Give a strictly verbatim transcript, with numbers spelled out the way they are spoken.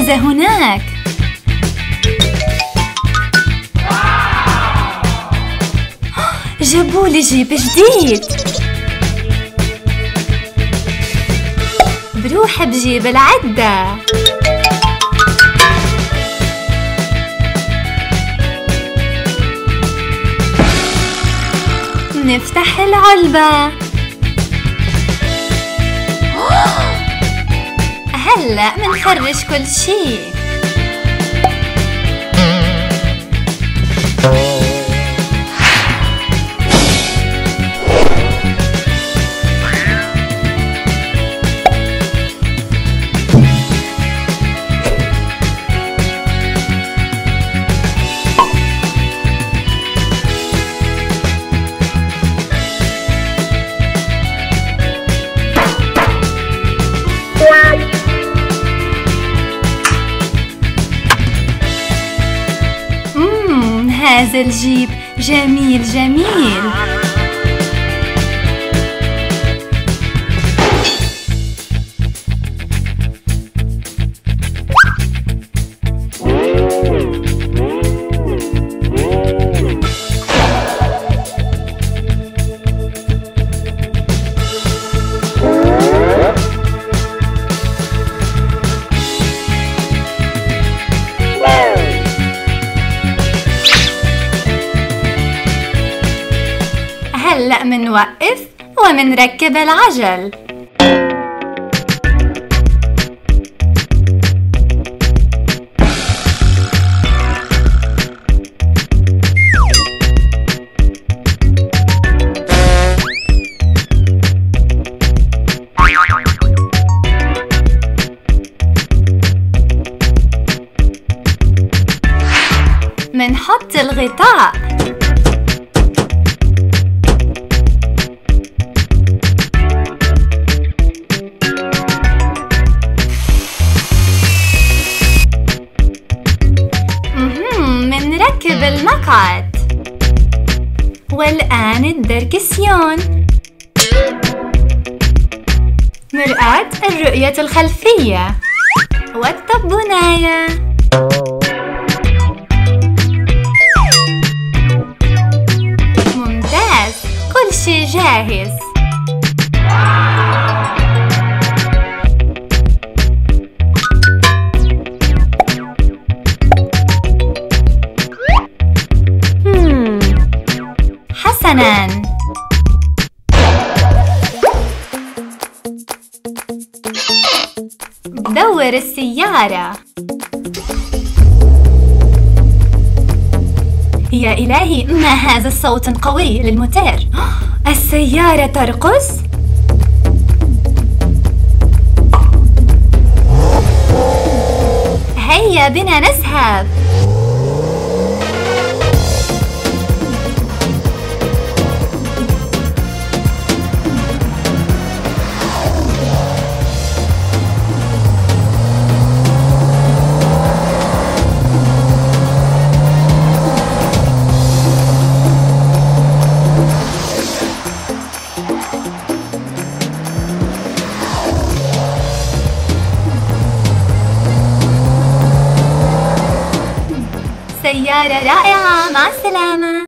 ماذا هناك؟ جابوا لي جيب جديد. بروح بجيب العدة. نفتح العلبة. هلأ منفرش كل شي. مم هذا الجيب جميل جميل. هلأ منوقف ومنركب العجل. منحط الغطاء. منركب المقعد. والآن الدركسيون. مرآة الرؤية الخلفية والطبوناية. ممتاز، كل شيء جاهز. حسناً. دور السيارة. يا إلهي، ما هذا الصوت القوي للموتور؟ السيارة ترقص؟ هيا بنا نذهب. سيارة رائعة، مع السلامة.